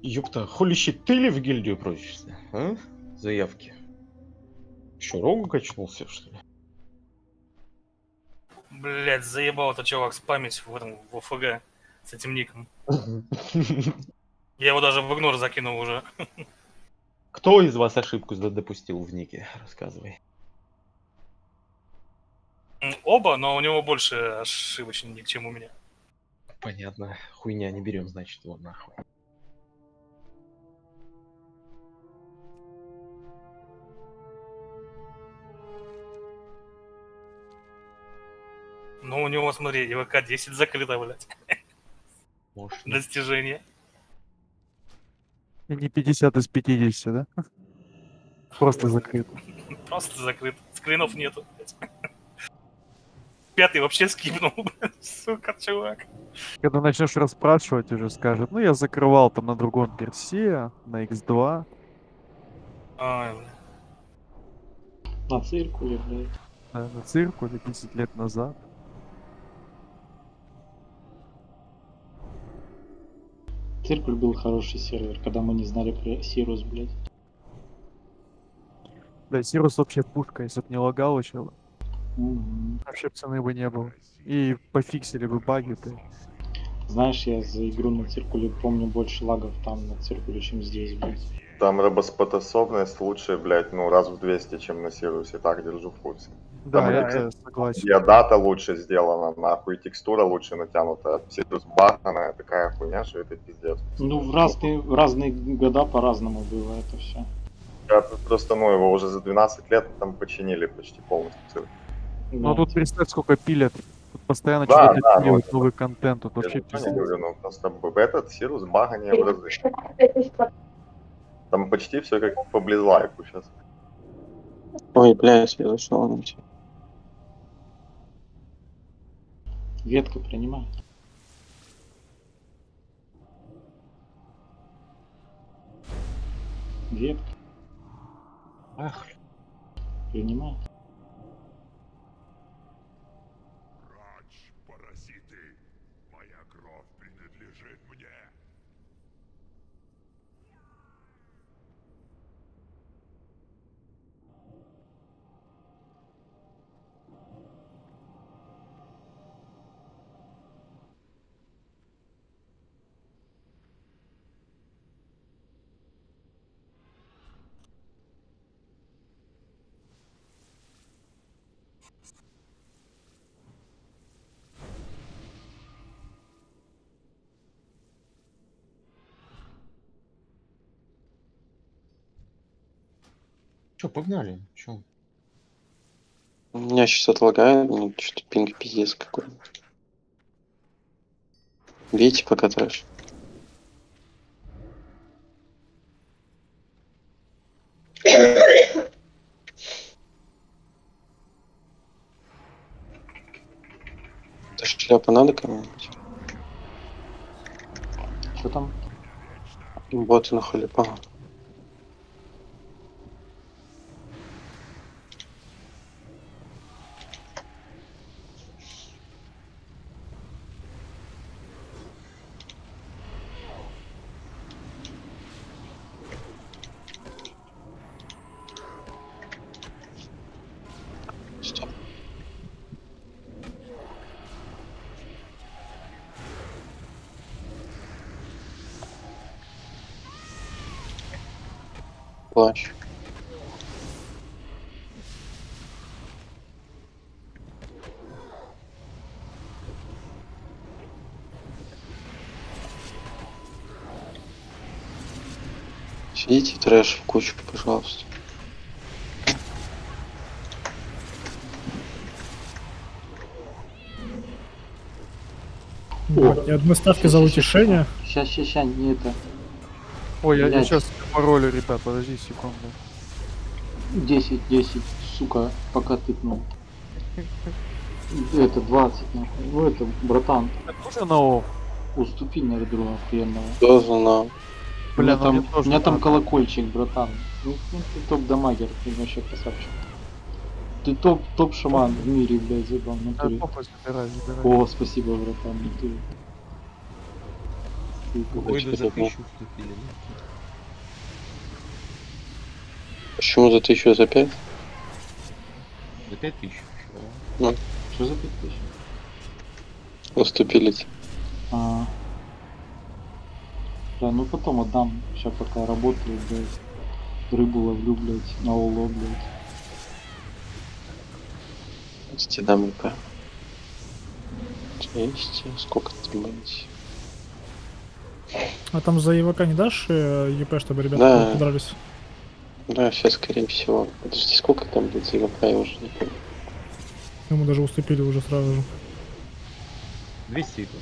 Ёпта, хули ты ли в гильдию просишься, а? Заявки. Что, рогу качнулся, что ли? Блять, заебал этот чувак спамить в этом в ОФГ с этим ником. Я его даже в игнор закинул уже. Кто из вас ошибку допустил в нике? Рассказывай. Оба, но у него больше ошибочный ник, чем у меня. Понятно. Хуйня, не берем, значит, его нахуй. Ну, у него, смотри, ИВК 10 закрыто, блядь. Может, достижение. И не 50 из 50, да? Просто закрыт. Просто закрыт. Скринов нету, блядь. Пятый вообще скипнул, блядь. Сука, чувак. Когда начнешь расспрашивать, уже скажет, ну я закрывал там на другом персе, на X2. Ой, бля. На циркуле, блядь. Да, на циркуле 10 лет назад. Циркуль был хороший сервер, когда мы не знали про Сирус, блядь. Да, Сирус вообще пушка, если бы не лагал еще. Угу. Вообще цены бы не было. И пофиксили бы баги-то. Знаешь, я за игру на циркуле помню больше лагов там на циркуле, чем здесь, блядь. Там работоспособность лучше, блядь, ну раз в 200, чем на Сирусе, так держу в курсе. Да, Там это согласен. дата лучше сделана, нахуй, текстура лучше натянута, Сирус баханая, такая хуйня, что это пиздец. Ну, в разные года по-разному было это все. Я просто, ну, его уже за 12 лет там починили почти полностью цирк. Ну тут представь, сколько пилят. Тут постоянно Да, что-то да, делают, ну, новый контент. Тут Я вообще ничего не пиздец. говорю, ну просто этот Сирус багание в разы. Там почти все как по Близлайку сейчас. Ой, блядь, я зашел на тебя. Ветка принимает. Ветка Ах, принимает. Паразиты, моя кровь принадлежит мне. чё, погнали? Чё? У меня сейчас отлагает, мне что-то пинг пиздец какой. Бейте, пока трэш. Это шляпа надо кому-нибудь? Что там? Боты на халипа. Стоп. Плащ. Сидите трэш в кучу, пожалуйста. Вот, ни одной ставки за утешение. Ща, не это. Ой, я Блядь. сейчас паролю, ребят, подожди секунду. 10, сука, пока тыкнул. Это 20, нахуй. Ну это, братан, Уже на О. уступи на друга охуенного. Что за на? Бля, ну у мне меня тоже там надо. колокольчик, братан. Ну ты топ-дамагер, ты вообще красавчик. Ты топ-шаман в мире, блядь, забал, в Да, натуре. похуй, забирай. О, спасибо, братан, в натуре. Войду за 1000 вступили. Почему за 1000, за 5? За 5000. Что за 5000? Уступили. А. Да, ну потом отдам. Сейчас пока работаю, блядь. Рыбу ловлю, блядь, на улов, блядь. Стидам ИП. Есть. Сколько там будет? А там за ЕВК не дашь ЕП, чтобы ребята Да. подрались? Да, сейчас, скорее всего. Подожди, сколько там будет за ИП, я уже не помню. Мы даже уступили уже сразу же. 200 ИП.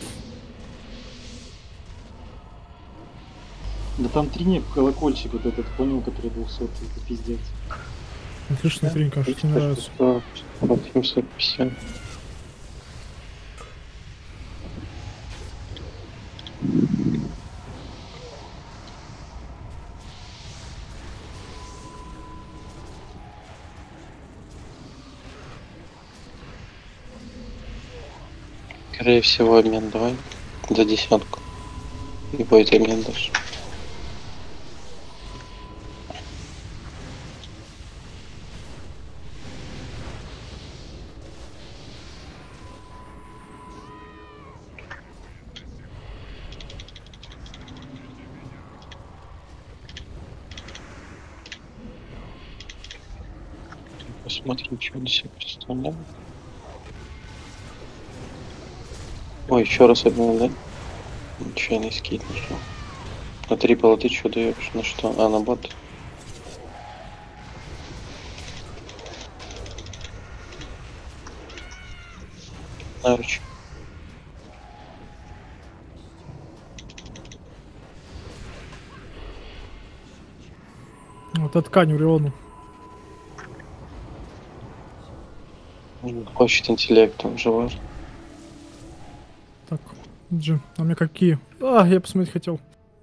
Да там тренек, колокольчик вот этот, понял, который 200, это пиздец. Отличная тренька, кажется, мне нравится. 750. Скорее всего, обмен давай. За 10. И будет обмен даже. Посмотрим, что они себе представляют. Ой, еще раз обмен, да? Ничего не скид нашел. А трипл ты что даешь? На что? А, на бот? Наруч. Вот эта ткань Уриону. Хочет интеллектом, живой. Так, Джим, а у меня какие? А, я посмотреть хотел.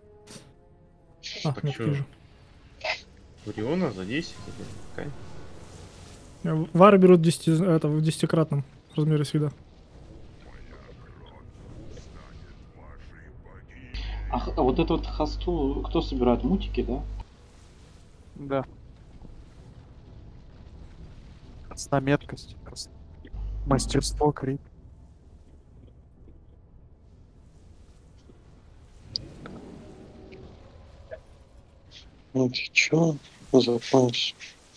А, Так нет, чё? вижу. Уриона за 10. это ткань. Вары берут 10, это, в 10-кратном размере с вида. А вот эту вот хасту кто собирает? Мутики, да? Да. Красна меткость. Мастерство, крип. Ну ты чё? Закончишь.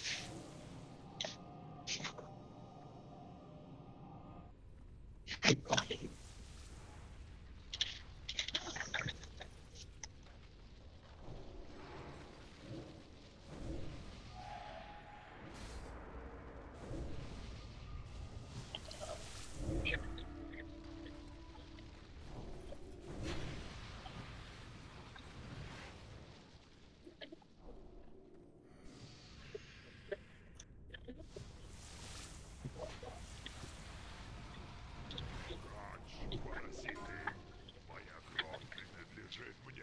Паразиты, моя кровь принадлежит мне.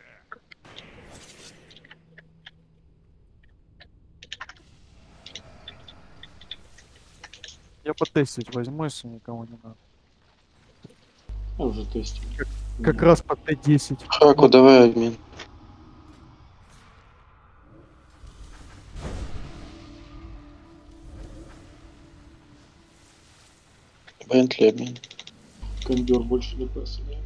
Я потестить возьму, если никому не надо. Я уже тестил. Как раз по Т10. Хаку, давай обмен. Бентли обмен. Кондер больше ДПС имеет.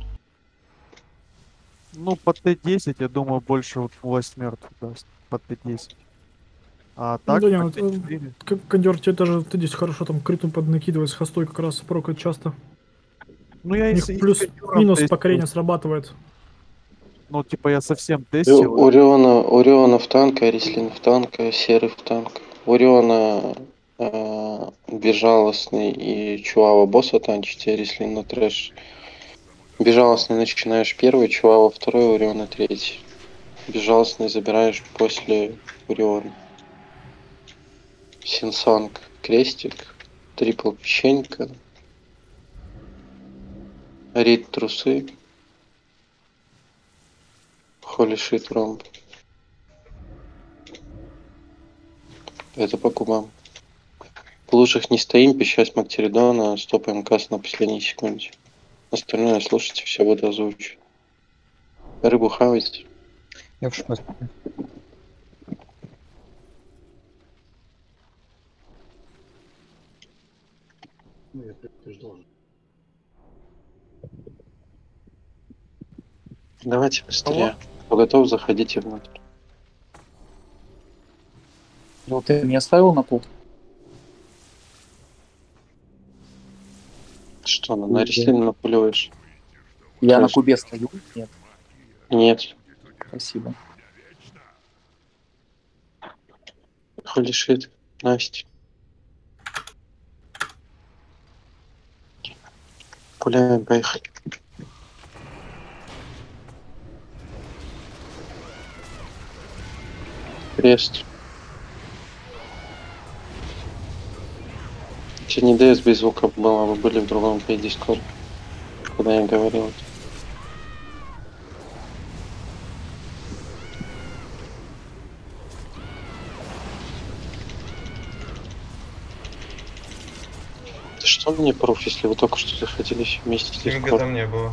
Ну, по Т10, я думаю, больше вот власть мертвых даст. По Т10. А так, да не, по вот, Т4. Кондер тебе даже ты здесь хорошо там криту поднакидывать с хостой как раз прокает часто. Ну, я У них если и с плюс-минус Кондёром покорение тестил. срабатывает. Ну, типа, я совсем тестил. Ориона в танк, Арислин в танк, Серый в танк. Ориона безжалостный и Чуава босса танчите, Арислин на трэш. Безжалостный начинаешь первый, Чуава второй, Ориона третий. Безжалостный забираешь после Ориона. Синсанг крестик, трипл печенька, Рид трусы, Holy shit ромб. Это по кубам. В лужах не стоим, пищась Мактеридона, стопаем касс на последней секунде. Остальное слушайте, все буду озвучивать. Рыбу хавайте. Я в шпасе. Давайте быстрее. Кто готов, заходите внутрь. Ну ты не оставил на пол? Что, на Рислин напулюешь? Я на Точно. кубе стою? Нет, Нет. спасибо. Holy shit. Настя. Пуляем, поехали. Крест. Сегодня DS без звука было, вы были в другом Discord, когда я говорил. Да что мне пруф, если вы только что заходили вместе с Фига Discord? там не было.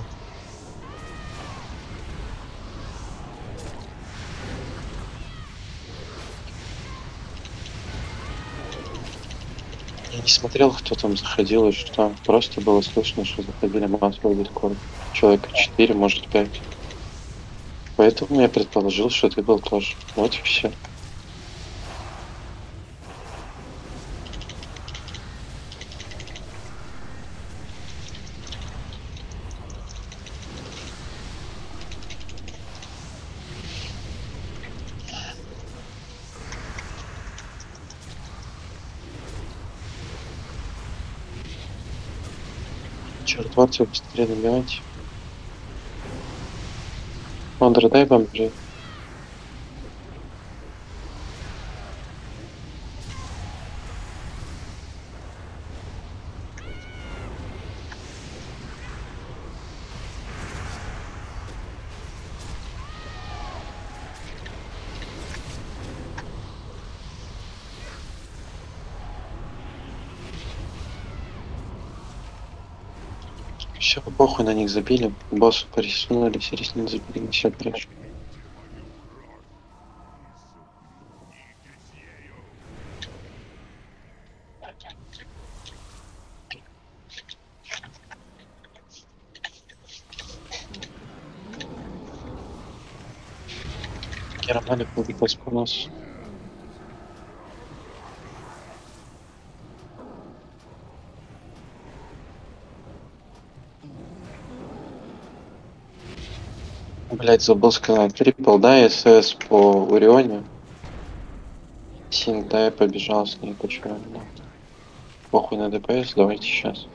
Я не смотрел, кто там заходил и что. Просто было слышно, что заходили массовый Discord. Человека 4, может 5. Поэтому я предположил, что ты был тоже. Вот и все. Черт, 20 быстрее набивайте. Мондра, дай бомжи. Все, похуй на них забили. Боссу порисунули, серьезно забили, все хорошо. Керамалик выбилась по нас. Блять, забыл сказать. Трипл, да, СС по Урионе. Синг, да, я побежал с ней, почему? Похуй на ДПС, давайте сейчас.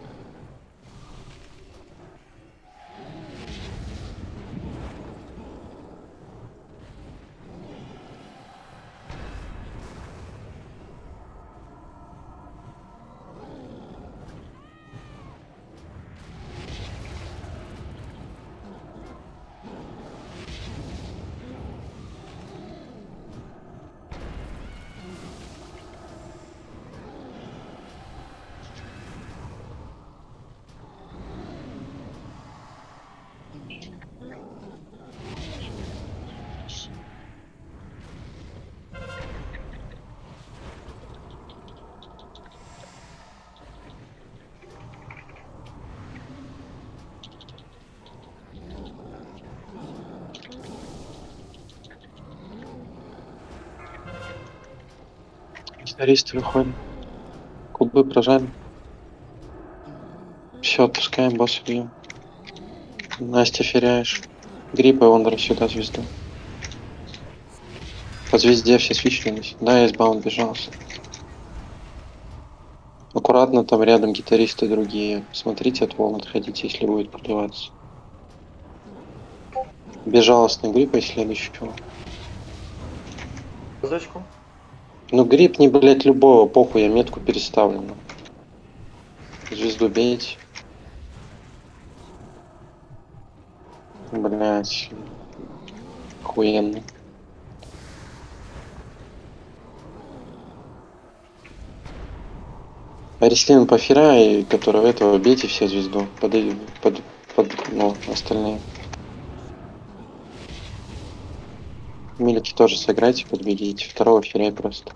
Гитаристы выходим. Кубы прожали. Все, отпускаем, босса бьем. Настя, феряешь. Грипп и Ондра сюда звезду. По звезде все свичнулись. Да, я избаун бежался. Аккуратно, там рядом гитаристы другие. Смотрите от волн, отходите, если будет проливаться. Безжалостный грипп и следующего. Зачку? Ну грипп не, блять, любого, похуй, я метку переставлю. Звезду бейте. Блять. Охуенно. Арислин Пафира, и которого этого бейте все звезду. Ну, остальные. Милики тоже сыграйте, подбегите. Второго феряй просто.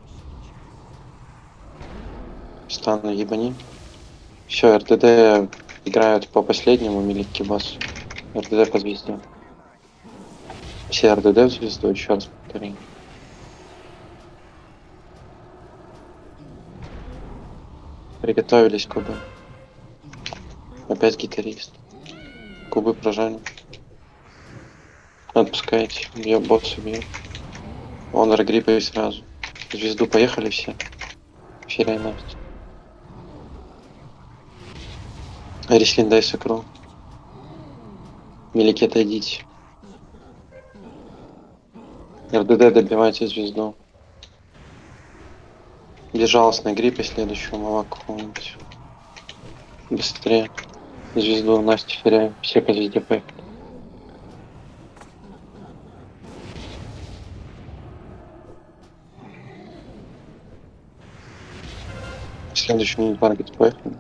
Стану ебани. Все, РТД играют по последнему, милики босс. РТД по звезде. Все РДД в звезду, еще раз повторяю. Приготовились кубы. Опять гитарист. Кубы прожали. Отпускайте. Я босса бью. Он регриппой сразу. Звезду поехали все. Феряй нафиг. Рислин, дай сокру. Милики, отойдите. РДД, добивайте звезду. Безжалостный грипп и следующего мала какого-нибудь. Быстрее. Звезду Настю теряем. Все по звезде поехали. Следующий таргет поехали.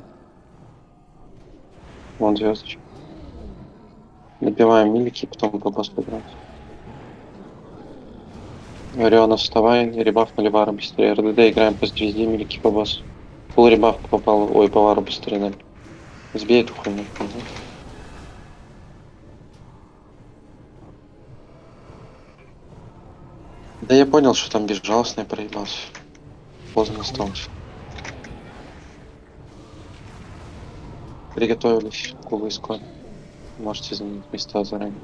Вон звездочка. Добиваем милики, потом по боссу играть. Ориона, вставай, ребаф на Ливара быстрее. РДД играем по звезде, милики по боссу. Пол ребаф попал, ой, по Вару быстрее, да. Сбей эту хуйню. Угу. Да я понял, что там безжалостный проебался. Поздно остался. Приготовились, кубы искали. Можете занять места заранее.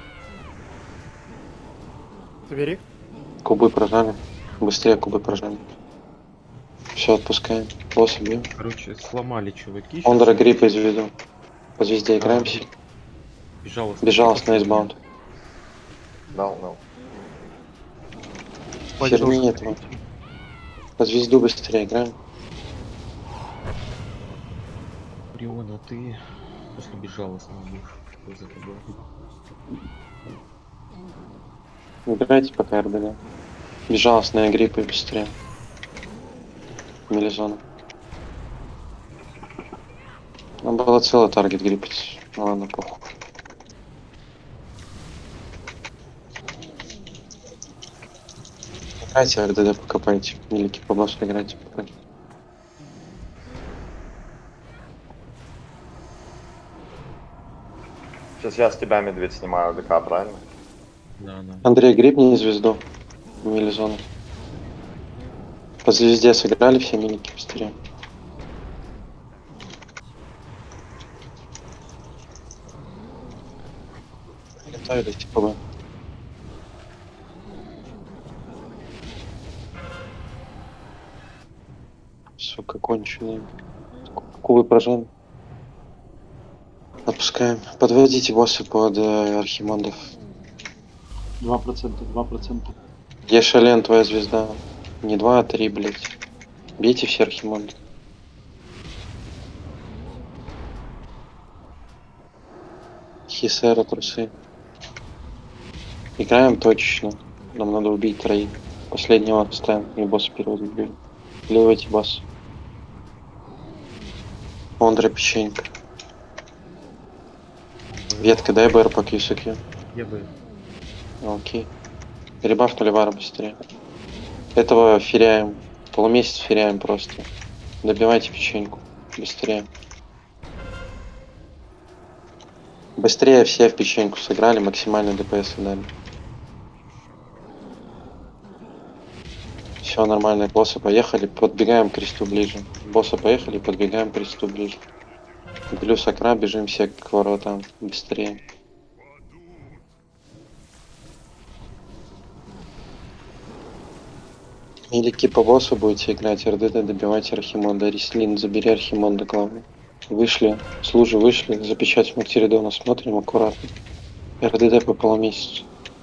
Забери. Кубы прожали. Быстрее кубы прожали. Все, отпускаем. Босса бьем. Короче, сломали чуваки. Ондра грипп из виду. По звезде играемся. Безжалостно избаунд. Дал. Херни нет. По звезду быстрее играем. Ориона, ты после безжалостного будешь за тобой. Играйте пока РДД. Безжалостные гриппы быстрее. Мелизона. Нам было целый таргет гриппить. Ну ладно, похуй. Играйте РДД, покопайте. Милики по боссу играйте пока. Сейчас я с тебя, медведь, снимаю ДК, правильно? Да. Андрей, грипни звезду. Мелизона. По звезде сыграли все милики быстрее. Готовились, типа. Сука, конченые. Кубы прожали. Отпускаем. Подводите босса под архимандов. 2%. Я Шален, твоя звезда. Не 2, а 3, блять. Бейте все архиманды. Хисера, трусы. Играем точечно. Нам надо убить троих. Последнего отставим. И босса первого добьем. Ливайте босс. Ондра печенька. Ветка, дай БР по Кьюсаке. Я бы. Окей. Ребаф на Ливара быстрее. Этого феряем. Полумесяц феряем просто. Добивайте печеньку. Быстрее. Быстрее все в печеньку сыграли, максимально ДПС дали. Все нормально, босса поехали, подбегаем к кресту ближе. Босса поехали, подбегаем к кресту ближе. Плюс окна, бежим все к воротам. Быстрее. Милики по боссу будете играть, РДД добивайте Архимонда. Рислин, забери Архимонда главный. Вышли, служи вышли, за печать Мактеридона смотрим аккуратно. РДД по полумесяцу.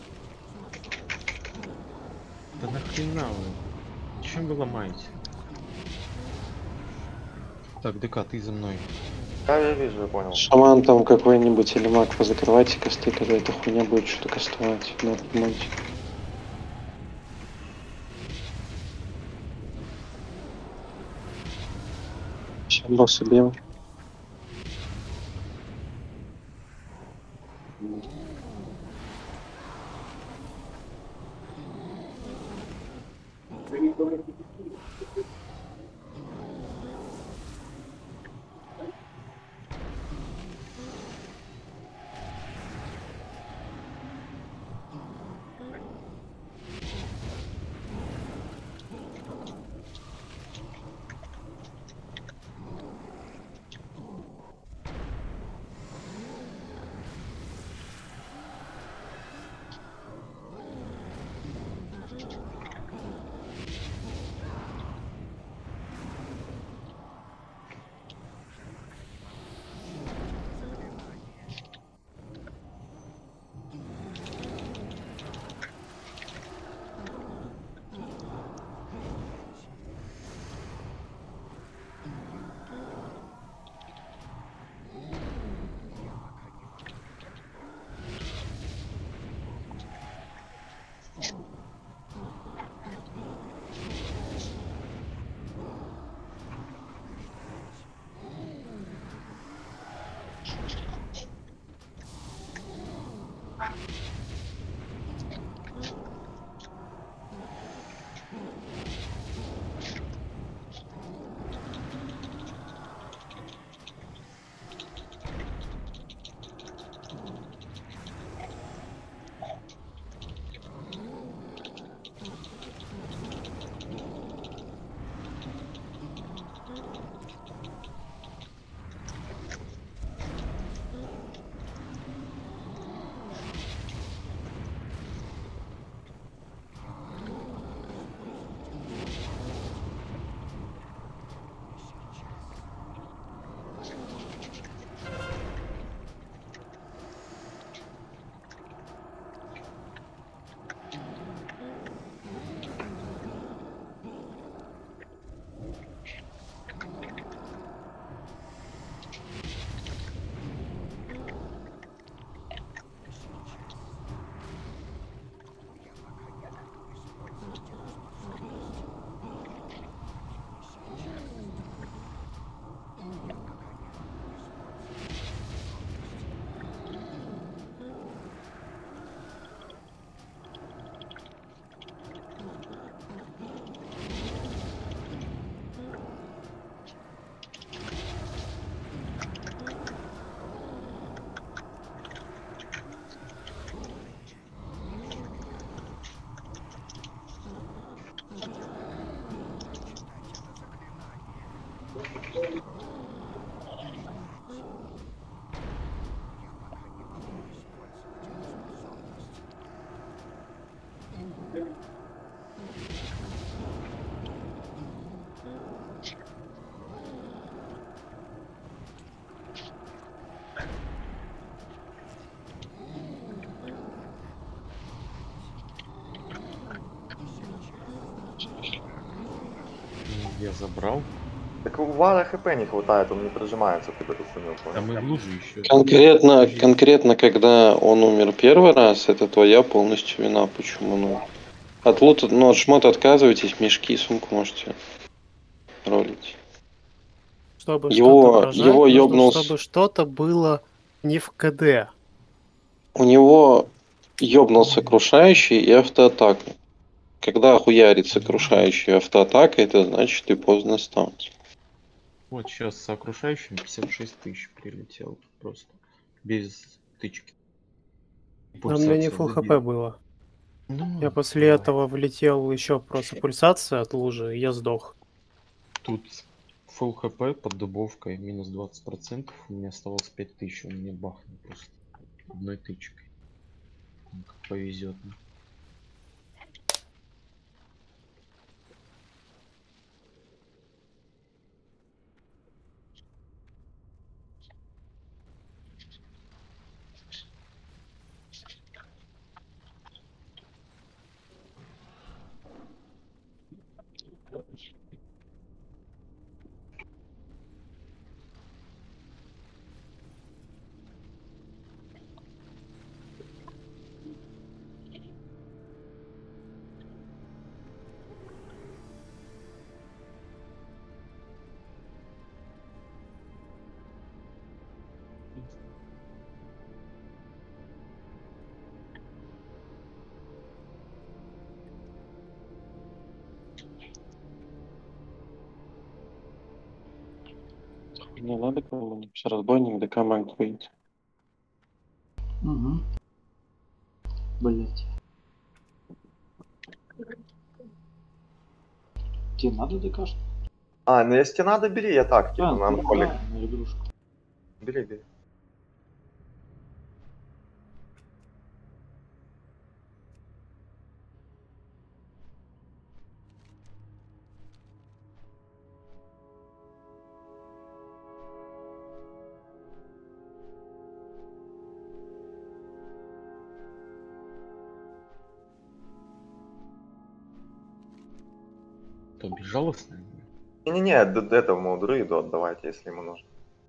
Да нахрена вы? Чем вы ломаете? Так, ДК, ты за мной. Да, я вижу, я понял. Шаман там какой-нибудь или маг, позакрывайте косты, когда эта хуйня будет что-то кастовать. Надо понимать. Сейчас босса бьем. Я забрал. Так у Вара хп не хватает, он не прижимается к эту хуйню. А мы в луже еще. Конкретно, когда он умер первый раз, это твоя полностью вина. Почему? Ну, от лута, ну, от шмота отказываетесь, мешки и сумку можете ролить. Чтобы Его что-то прожать, нужно, ёбнул чтобы что-то было не в КД. У него ёбнул сокрушающий и автоатака. Когда хуярит сокрушающий и автоатака, это значит ты поздно станешь. Вот сейчас с окружающим 56 тысяч прилетел. Просто. Без тычки. У меня не Пульсация фул добила. хп было. Ну, Я после давай. этого влетел еще просто пульсация от лужи, и я сдох. Тут full хп под дубовкой минус 20%. У меня оставалось 5000. Он мне бахнул просто одной тычкой. Ну, как повезет. Не надо кому-нибудь. Разбойник, ДК mag выйти. Угу. Блять. Тебе надо ДКшку? А, ну если тебе надо, бери, я так, типа, на анхолик. Да, на игрушку. Бери, бери. То безжалостно. Не-не-не, до этому друиду отдавайте, если ему нужно.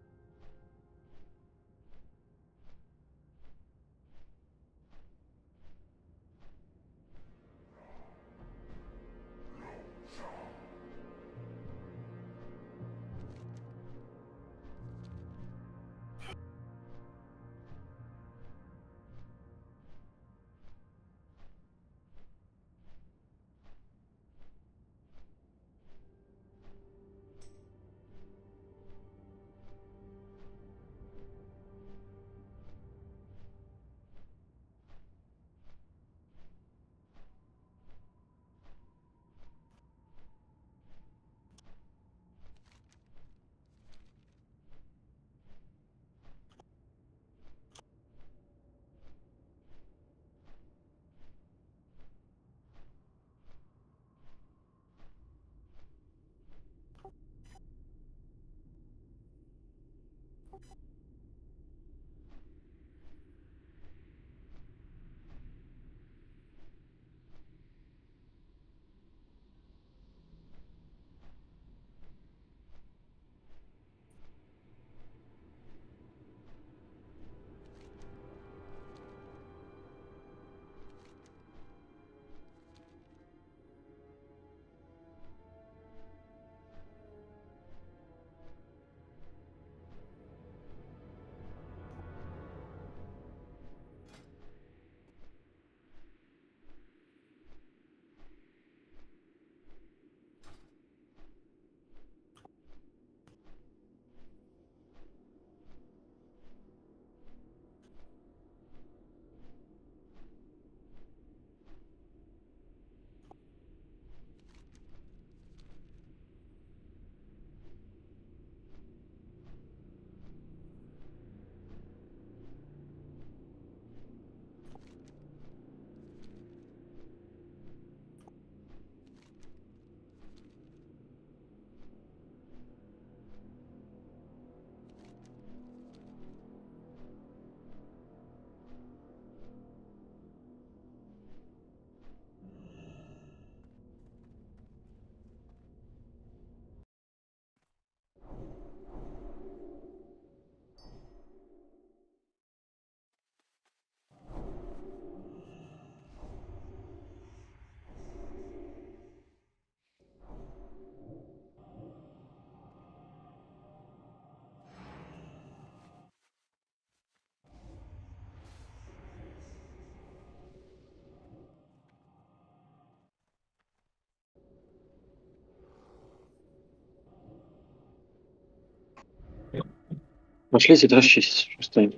Пошлите дрочить.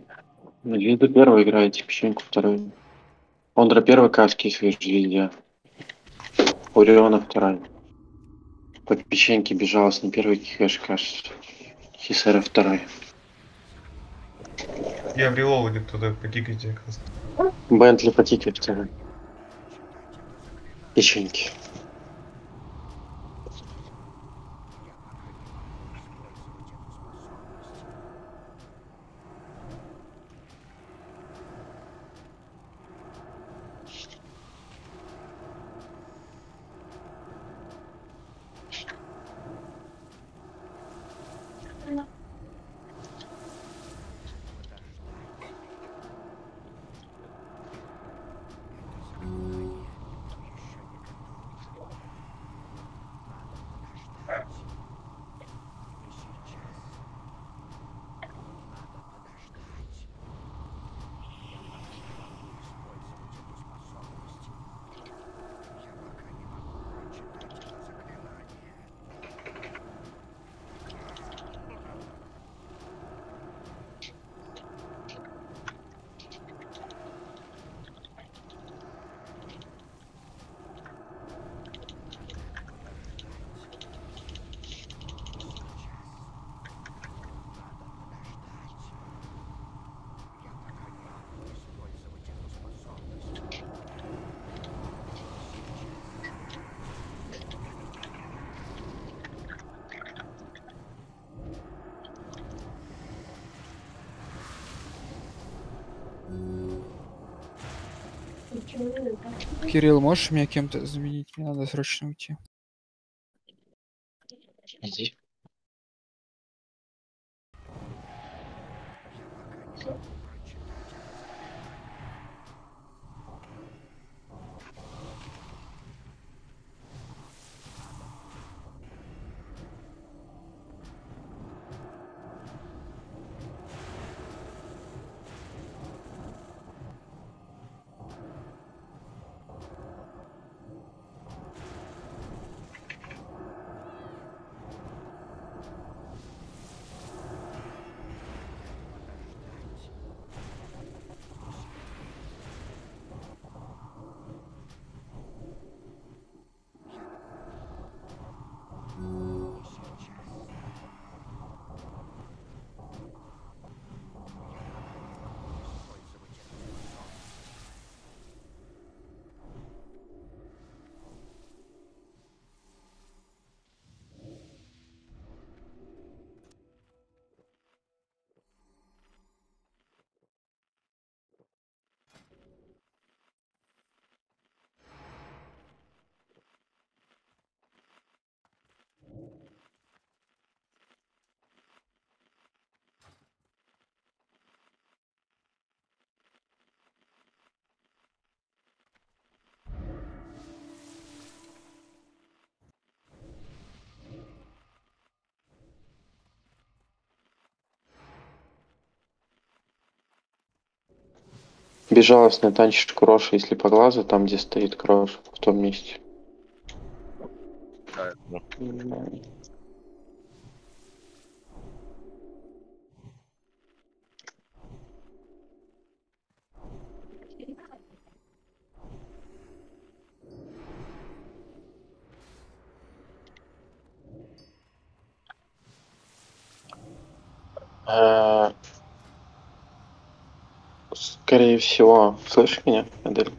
Звезду первый играете, печеньку второй. Ондра первый каски свежий везде. Уриона второй. По печеньке безжалостный первый кэш каш. Хисера второй. Я в релоуде, туда покикайте как раз. Бентли по тике второй. Печеньки. Кирилл, можешь меня кем-то заменить? Мне надо срочно уйти. Иди. Безжалостный танчишь Кроша, если по глазу, там, где стоит Крош, в том месте. Э, Скорее всего, слышишь меня, Адель?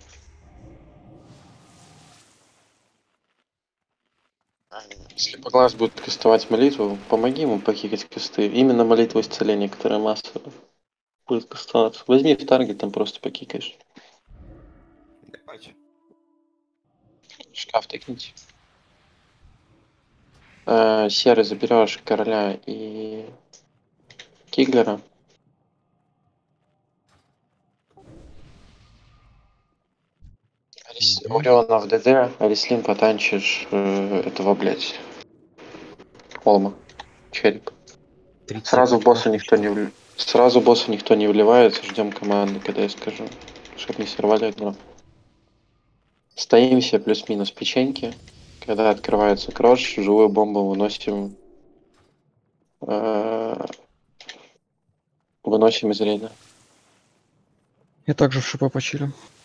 Если по глаз будет кастовать молитву, помоги ему покикать косты. Именно молитву исцеления, которая массово будет кастоваться. Возьми в таргет, там просто покикаешь. Давайте. Шкаф тыкните. Серый заберешь короля и Киглера. Ориона в ДД, Арислим потанчишь этого, блядь, Холма, череп. Сразу босса никто не вливается, ждем команды, когда я скажу, чтобы не сорвали одно. Стоим все плюс-минус печеньки. Когда открывается крош, живую бомбу выносим из рейда. Я также в ШП почилю.